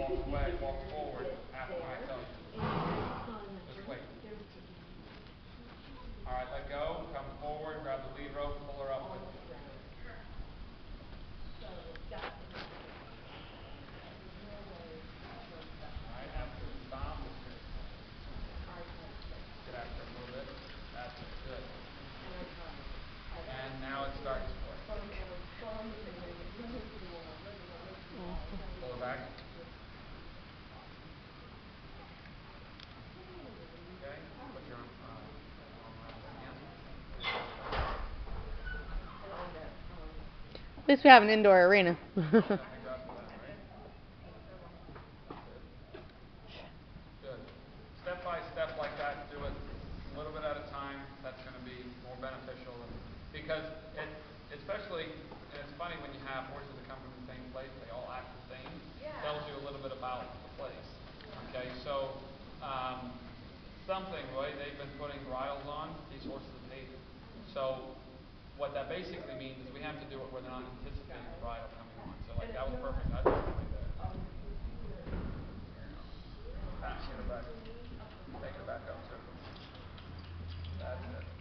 walk away, walk forward after I tell you. Just wait. All right, let go. Come forward, grab the lead rope, pull her up with you. All right, after the stop, get after it a little bit. That's it. Good. And now it starts for you. Pull it back. Okay, put your arm around again. At least we have an indoor arena. Good. Step by step like that, do it a little bit at a time. That's going to be more beneficial because especially, and it's funny when you have horses that come from the same place, they all act the same. Yeah. Tells you a little bit about the place. Okay, so something, right? They've been putting bridles on. These horses hate it. So what that basically means is we have to do it where they're not anticipating the bridle coming on. So like that was perfect. I did it right there. Back, get her back. Take her back up too. That's it.